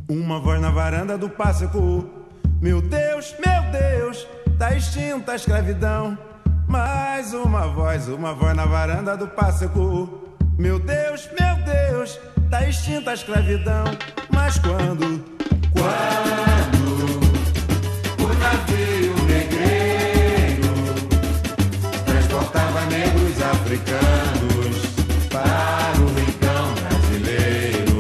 Uma voz na varanda do pássaro. Meu Deus, tá extinta a escravidão. Mais uma voz na varanda do pássaro. Meu Deus, tá extinta a escravidão. Mas quando o navio negreiro transportava negros africanos para o rincão brasileiro,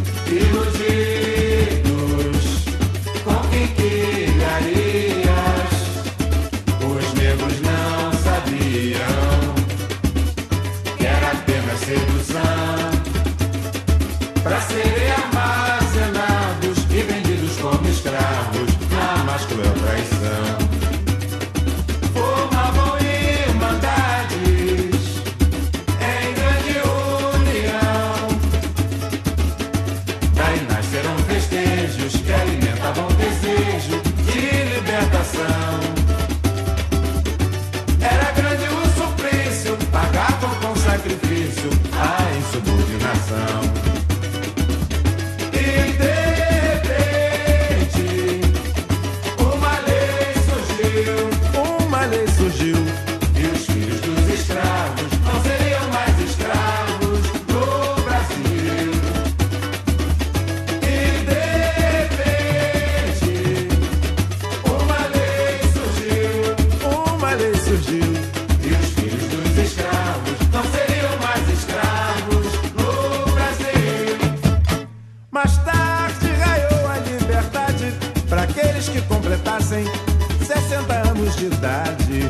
iludidos com quinquilharias, os negros não sabiam que era apenas sedução para serem armazenados e vendidos como escravos na mais cruel traição. Formavam irmandades em grande união, daí nasceram festejos que alimentavam o desejo de libertação. Era grande o suplício, pagavam com sacrifício a insubordinação. Surgiu, e os filhos dos escravos não seriam mais escravos no Brasil. E de repente uma lei surgiu, e os filhos dos escravos não seriam mais escravos no Brasil. Mais tarde raiou a liberdade para aqueles que completassem 60 anos de idade.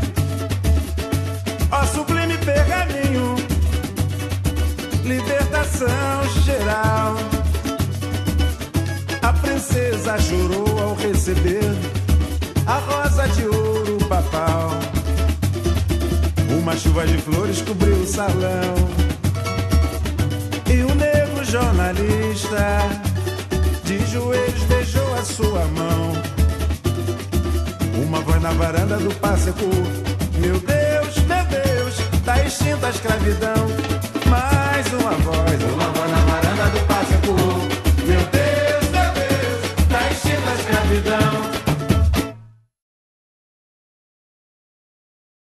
Ó sublime pergaminho, libertação geral. A princesa chorou ao receber a rosa de ouro papal. Uma chuva de flores cobriu o salão, e o negro jornalista de joelhos beijou a sua mão. Uma voz na varanda do pássaro. Meu Deus, tá extinta a escravidão. Mais uma voz